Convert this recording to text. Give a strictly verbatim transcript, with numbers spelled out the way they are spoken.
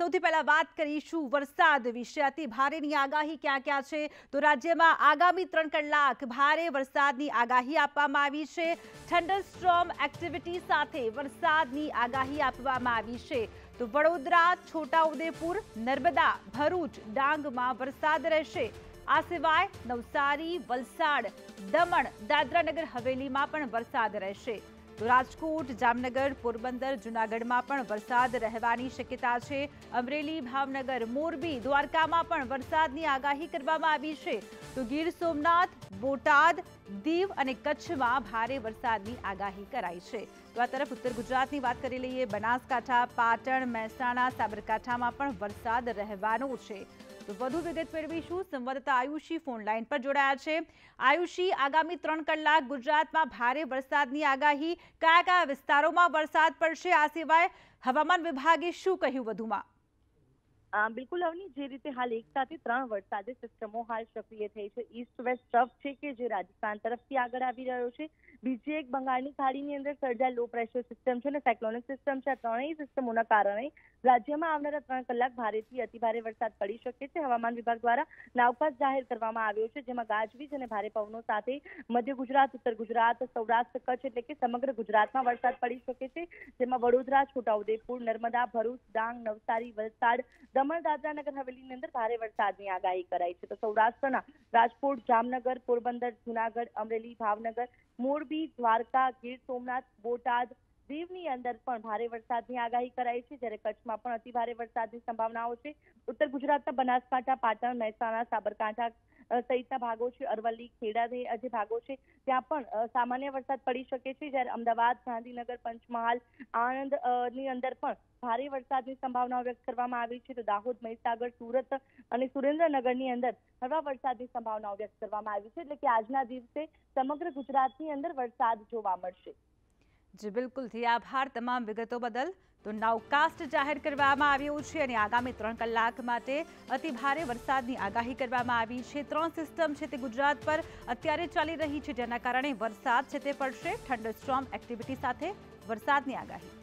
સૌથી પહેલા વાત કરીશું વરસાદ વિશે। અતિ ભારેની આગાહી ક્યાં ક્યાં છે તો રાજ્યમાં આગામી ત્રણ કલાક ભારે વરસાદની આગાહી આપવામાં આવી છે। થંડરસ્ટોર્મ એક્ટિવિટી સાથે વરસાદની આગાહી આપવામાં આવી છે। તો વડોદરા, છોટાઉદેપુર, નર્મદા, ભરૂચ, ડાંગમાં વરસાદ રહેશે। આ સિવાય નવસારી, વલસાડ, દમણ, દાદરાનગર હવેલીમાં પણ વરસાદ રહેશે। તો રાજકોટ, જામનગર, પોરબંદર, જૂનાગઢમાં પણ વરસાદ રહેવાની શક્યતા છે। અમરેલી, ભાવનગર, મોરબી, દ્વારકામાં પણ વરસાદની આગાહી કરવામાં આવી છે। તો ગીર સોમનાથ, બોટાદ, દીવ અને કચ્છમાં ભારે વરસાદની આગાહી કરાઈ છે। તો આ તરફ ઉત્તર ગુજરાતની વાત કરી લઈએ। બનાસકાંઠા, પાટણ, મહેસાણા, સાબરકાંઠામાં પણ વરસાદ રહેવાનો છે। તો વધુ વિગત મેળવીશું। સંવાદદાતા આયુષી ફોન લાઈન પર જોડાયા છે। આયુષી, આગામી ત્રણ કલાક ગુજરાતમાં ભારે વરસાદની આગાહી, કયા કયા વિસ્તારોમાં વરસાદ પડશે, આ સિવાય હવામાન વિભાગે શું કહ્યું વધુમાં? બિલકુલ અવની, જે રીતે હાલ એક સાથે ત્રણ વરસાદી સિસ્ટમો હાલ સક્રિય થઈ છે। ઈસ્ટ વેસ્ટ ટ્રફ છે કે જે રાજસ્થાન તરફથી આગળ આવી રહ્યો છે। બીજી એક બંગાળની ખાડીની અંદર સર્જાયેલ લો પ્રેશર સિસ્ટમ છે અને સાયક્લોનિક સિસ્ટમ છે। આ ત્રણેય સિસ્ટમોના કારણે રાજ્યમાં આવનારા ત્રણ કલાક ભારેથી અતિ ભારે વરસાદ પડી શકે છે। હવામાન વિભાગ દ્વારા નાવકાસ્ટ જાહેર કરવામાં આવ્યો છે, જેમાં ગાજવીજ અને ભારે પવનો સાથે મધ્ય ગુજરાત, ઉત્તર ગુજરાત, સૌરાષ્ટ્ર, કચ્છ એટલે કે સમગ્ર ગુજરાતમાં વરસાદ પડી શકે છે। જેમાં વડોદરા, છોટાઉદેપુર, નર્મદા, ભરૂચ, ડાંગ, નવસારી, વલસાડ, દમણ, દાદરાનગર હવેલીની અંદર ભારે વરસાદની આગાહી કરાઈ છે। તો સૌરાષ્ટ્રના રાજકોટ, જામનગર, પોરબંદર, જૂનાગઢ, અમરેલી, ભાવનગર, મોરબી, દ્વારકા, ગીર સોમનાથ, બોટાદ, દીવની અંદર પણ ભારે વરસાદની આગાહી કરાઈ છે, જ્યારે કચ્છમાં પણ અતિ ભારે વરસાદની સંભાવનાઓ છે। ઉત્તર ગુજરાતના બનાસકાંઠા, પાટણ, મહેસાણા, સાબરકાંઠા સહિતના ભાગો છે, અરવલ્લી, ખેડા જે ભાગો છે ત્યાં પણ સામાન્ય વરસાદ પડી શકે છે, જ્યારે અમદાવાદ, ગાંધીનગર, પંચમહાલ, આણંદ ની અંદર પણ ભારે વરસાદની સંભાવનાઓ વ્યક્ત કરવામાં આવી છે। તો દાહોદ, મહીસાગર, સુરત અને સુરેન્દ્રનગરની અંદર હળવા વરસાદની સંભાવનાઓ વ્યક્ત કરવામાં આવી છે, એટલે કે આજના દિવસે સમગ્ર ગુજરાતની અંદર વરસાદ જોવા મળશે। જી બિલકુલથી આભાર તમામ વિગતો બદલ। તો નાવકાસ્ટ જાહેર કરવામાં આવ્યો છે અને આગામી ત્રણ કલાક માટે અતિ ભારે વરસાદની આગાહી કરવામાં આવી છે। ત્રણ સિસ્ટમ છે તે ગુજરાત પર અત્યારે ચાલી રહી છે, જેના કારણે વરસાદ છે તે પડશે। થંડરસ્ટોર્મ એક્ટિવિટી સાથે વરસાદની આગાહી।